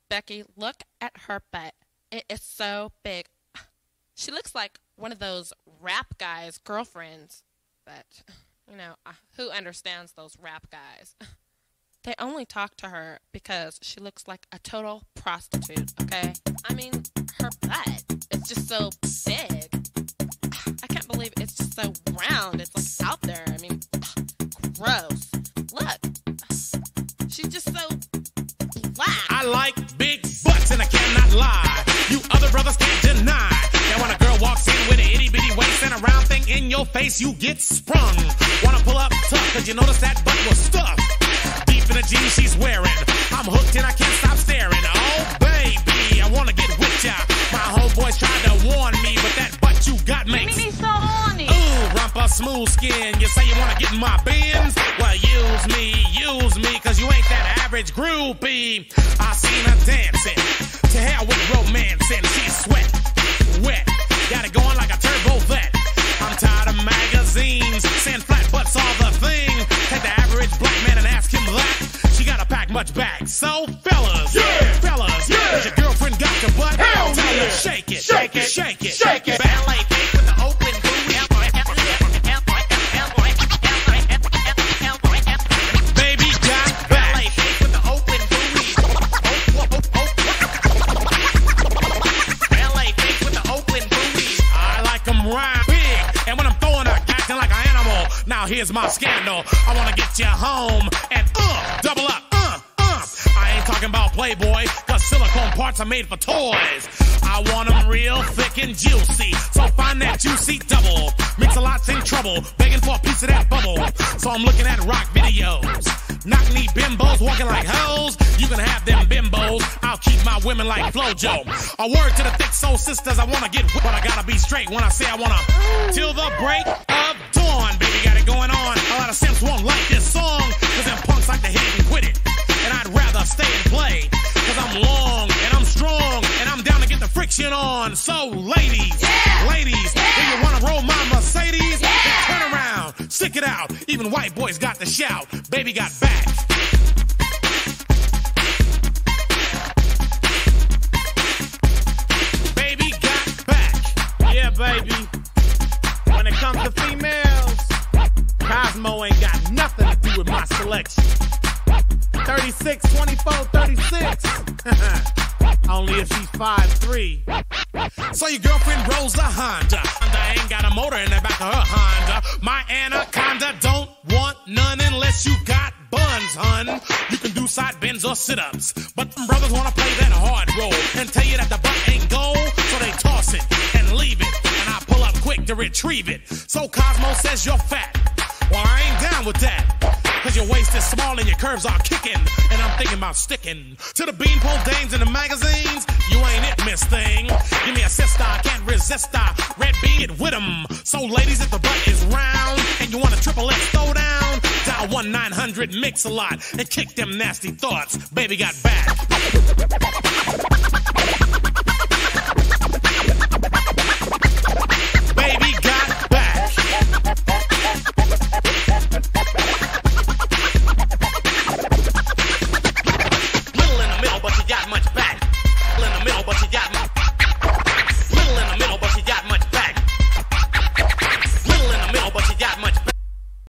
Becky, look at her butt. It is so big. She looks like one of those rap guys' girlfriends. But, who understands those rap guys? They only talk to her because she looks like a total prostitute, okay? I mean, her butt is just so big. I can't believe it's just so round. It's like out there. I mean, gross. Look. She's just so black. I like big butts and I cannot lie. You other brothers can't deny. Now when a girl walks in with an itty bitty waist and a round thing in your face, you get sprung. Wanna pull up tough cause you notice that butt was stuffed deep in the jeans she's wearing. I'm hooked and I can't stop staring. Oh baby, I wanna get with ya. My homeboys tried to warn me, but that butt you got makes me so horny. Ooh, rumpa smooth skin. You say you wanna get in my bins? Well, use me, cause you ain't that average groupie. I seen her dancing, to hell with romancing. She's sweat, wet, got it going like a turbo vet. I'm tired of magazines, saying flat butts all the thing. Take the average black man and ask him that. She gotta pack much back. So fellas, has your girlfriend got your butt? Hell Tell yeah. her shake it, Shake it. shake it, Shake it. ballet kick with the open booty. Baby got back. Ballet kick with the open booty. Ballet kick with the open booty. I like them round, big, and when I'm throwing her, acting like an animal. Now here's my scandal. I wanna get you home and double up. I ain't talking about Playboy, cause silicone parts are made for toys. I want them real thick and juicy, so find that juicy double. Mix a lot's in trouble, begging for a piece of that bubble. So I'm looking at rock videos, knock-knee bimbos walking like hoes. You can have them bimbos, I'll keep my women like Flojo. A word to the thick soul sisters, I wanna get but I gotta be straight when I say I wanna. Till the break of dawn, baby got it going on. A lot of simps won't like this song, cause them punks like to hit and quit it. And I'd rather stay and play, cause I'm long and I'm strong and I'm down to get the friction on. So ladies, if you wanna roll my Mercedes, then turn around, stick it out. Even white boys got the shout. Baby got back. Baby got back. Yeah, baby. When it comes to females, Cosmo ain't got nothing to do with my selection. 36, 24, 36. Only if she's 5'3". So your girlfriend rolls a Honda. Honda ain't got a motor in the back of her Honda. My Anaconda don't want none unless you got buns, hun. You can do side bends or sit-ups, but them brothers wanna play that hard role and tell you that the butt ain't gold, so they toss it and leave it, and I pull up quick to retrieve it. So Cosmo says you're fat. Well, I ain't down with that, cause your waist is small and your curves are kicking, and I'm thinking about sticking to the beanpole dames in the magazines. You ain't it, miss thing. Give me a sister, I can't resist her. Red bean it with 'em. So ladies, if the butt is round and you want a triple X throw down, dial 1-900 mix a lot and kick them nasty thoughts. Baby got back.